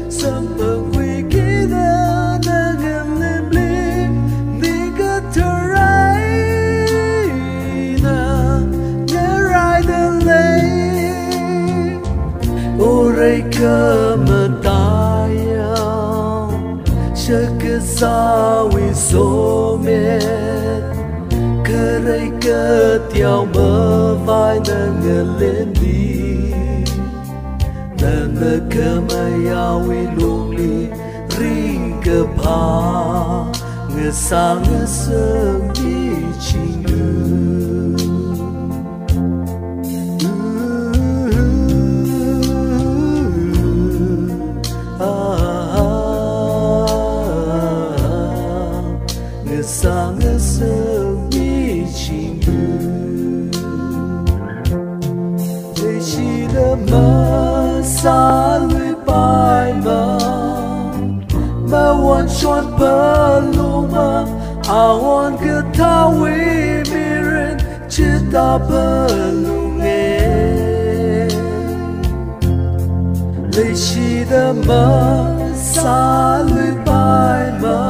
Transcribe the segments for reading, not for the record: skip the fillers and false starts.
sớm bờ quy kỹ đã ngầm lên blim đi cơ thơ rai na nhớ rai đơn lấy ô rây cơ mà tai Shakaza Akui cơ rây cơ theo mơ vai nâng lên đi nâng cơ mà Akui luôn li ring cơ pa ngờ sáng ngờ sớm đi chinh sáng sớm đi chinh để chỉ đỡ mơ xa lưới bài mà want chọn bờ lũ mà want cứ thao uy mirin chưa ta bờ lũ nghe để chỉ đỡ mơ xa lưới bài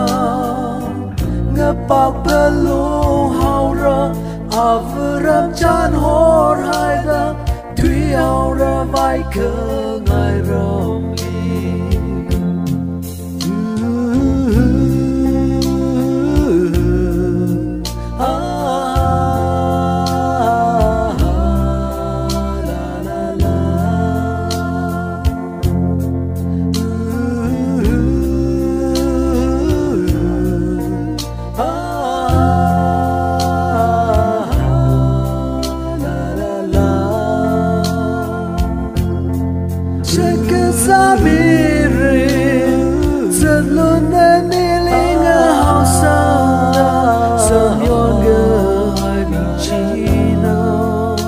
bạc bờ lũ hao ra vừa râm chan hor hai da thủy hao ra vai cơ ngài rong Shakaza mirin rất luôn nên đi linh ở hào sang sớm yon gơ hai bình chi nào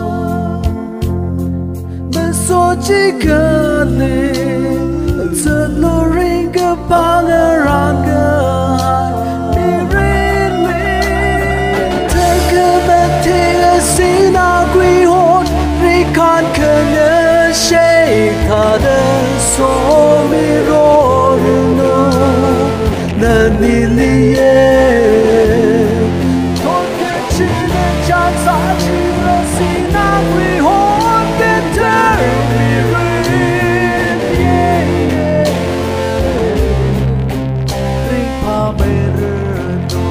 bên số chỉ cần đi rất luôn ring cơ bang ở ran gơ hai mirin linh thơ cơ bên thì ở xin Akui hôn ri con cơ nhớ shake thà đơn số mi rô no na ni li ye thôi cái chỉ nên chán xa chỉ là xin Akui hôn kết thơ mi rin ring pa mê rơ no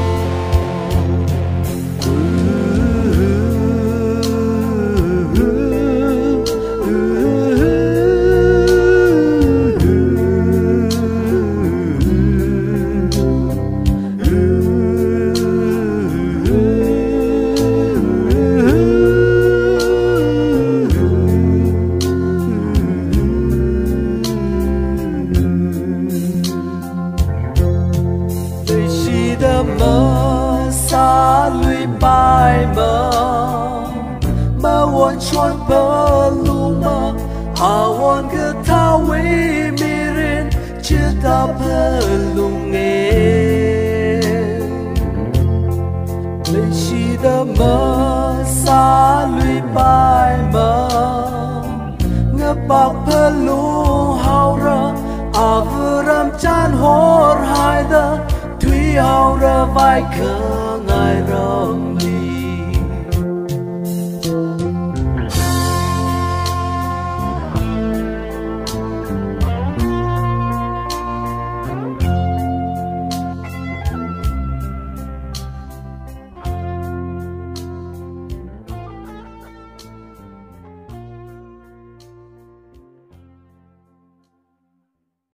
mơ xa lưới bài mà want chọn bờ lũ mà want cứ thao uy mirin chưa ta bờ lũ nghe lên chỉ đã mơ xa lưới bài ngập bạc bờ lũ hao ra vừa râm chan hor hai da thủy hao ra vai cơ ngài ra